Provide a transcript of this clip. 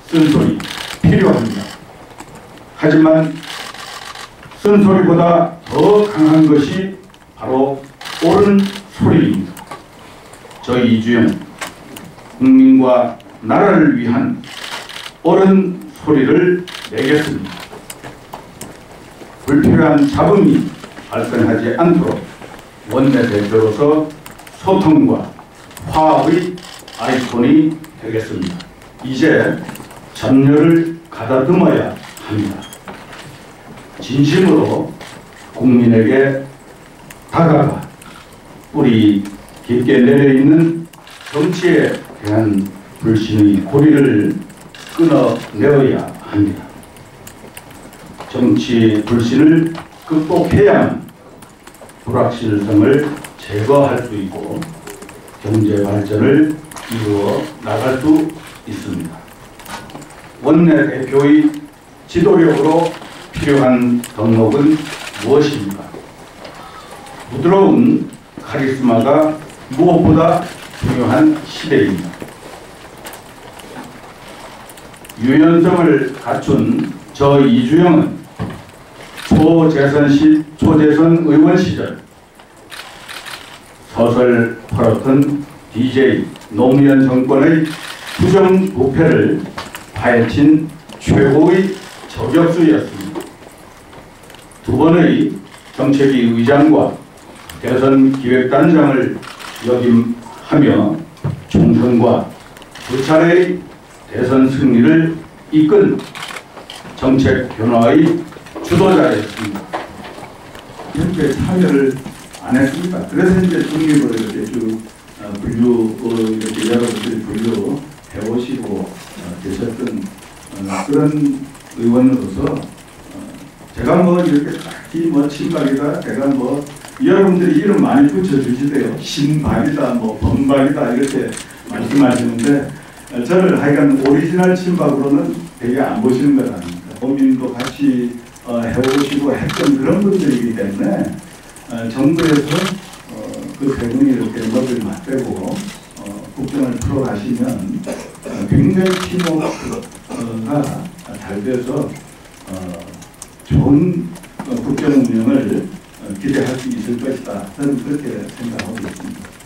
쓴소리 필요합니다. 하지만 쓴소리보다 더 강한 것이 바로 옳은 소리입니다. 저 이주영, 국민과 나라를 위한 옳은 소리를 내겠습니다. 불필요한 잡음이 발생하지 않도록 원내대표로서 소통과 화합의 아이콘이 되겠습니다. 이제 전열을 가다듬어야 합니다. 진심으로 국민에게 다가가 뿌리 깊게 내려있는 정치에 대한 불신의 고리를 끊어내어야 합니다. 정치 불신을 극복해야만 불확실성을 제거할 수 있고 경제 발전을 이루어 나갈 수 있습니다. 원내대표의 지도력으로 필요한 덕목은 무엇입니까? 부드러운 카리스마가 무엇보다 중요한 시대입니다. 유연성을 갖춘 저 이주영은 초재선 의원 시절 서설 퍼렇던 DJ 노무현 정권의 부정부패를 파헤친 최고의 저격수였습니다. 두 번의 정책위 의장과 대선 기획단장을 역임하며 총선과 두 차례의 대선 승리를 이끈 정책 변화의 주도자였습니다. 현재 참여를 안 했습니다. 그래서 이제 중립을 이렇게 쭉 이렇게 여러분들이 분류해오시고 계셨던 그런 의원으로서 제가 뭐 이렇게 딱히 뭐 친박이다, 제가 뭐 여러분들이 이름 많이 붙여주시대요. 신박이다, 뭐 범박이다 이렇게 말씀하시는데 저를 하여간 오리지널 친박으로는 되게 안 보시는 것 아닙니까? 고민도 같이 해오시고 했던 그런 분들이기 때문에 정부에서 그 세 분이 이렇게 머리를 맞대고 국정을 풀어가시면 굉장히 팀워크가 잘 돼서 좋은 국정 운영을 기대할 수 있을 것이다. 저는 그렇게 생각하고 있습니다.